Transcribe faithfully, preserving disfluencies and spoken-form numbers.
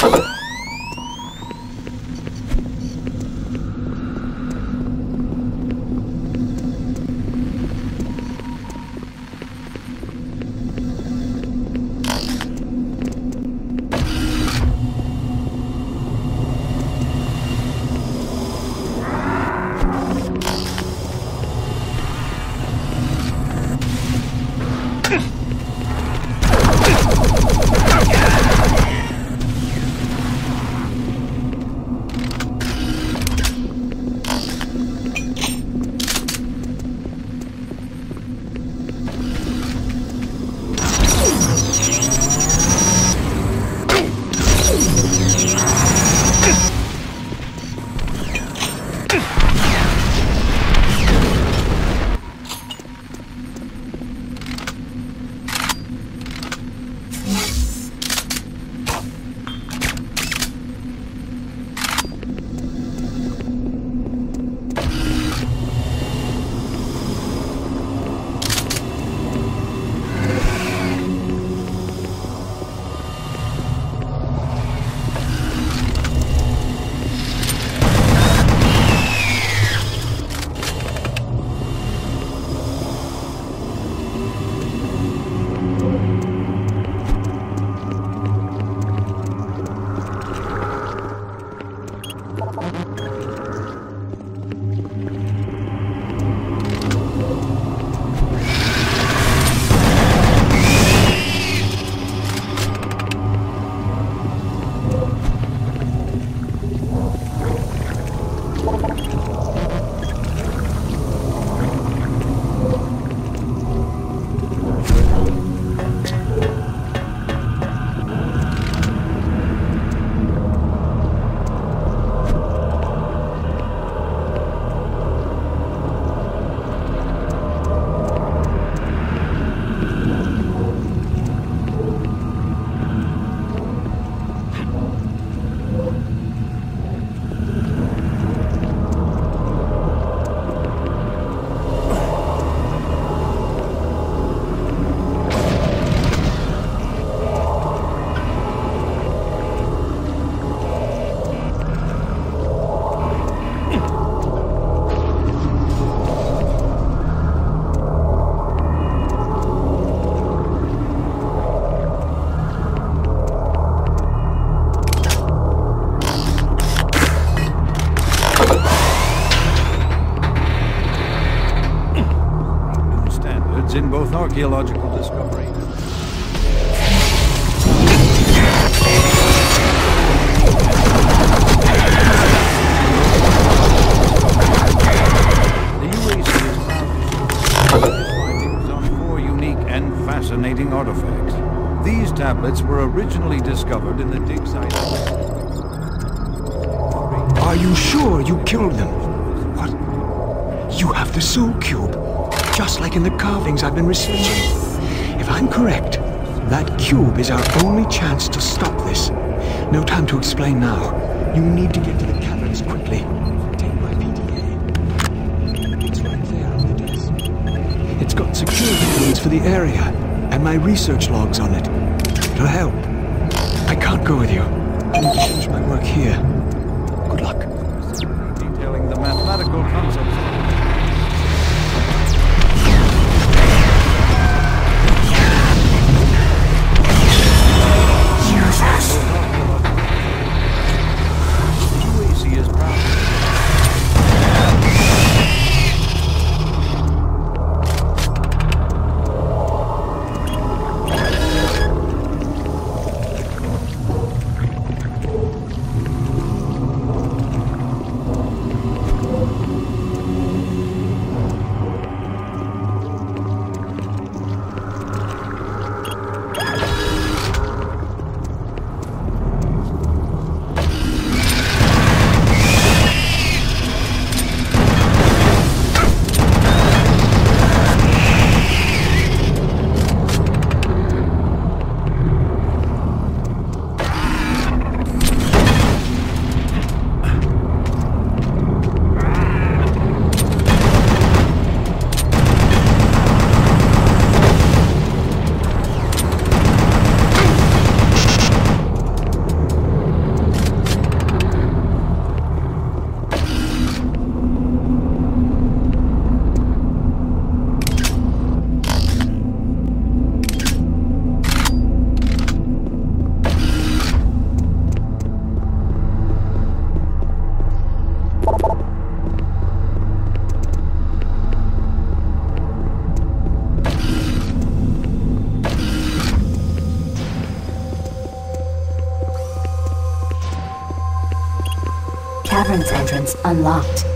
In both archaeological discovery. The U A C is proud to share findings on four unique and fascinating artifacts. These tablets were originally discovered in the dig site. Are you sure you killed them? What? You have the Soul Cube? Just like in the carvings I've been researching. If I'm correct, that cube is our only chance to stop this. No time to explain now. You need to get to the caverns quickly. Take my P D A. It's right there on the desk. It's got security codes for the area, and my research logs on it. It'll help. I can't go with you. I need to finish my work here. Good luck. Detailing the mathematical concepts. cavern's entrance unlocked.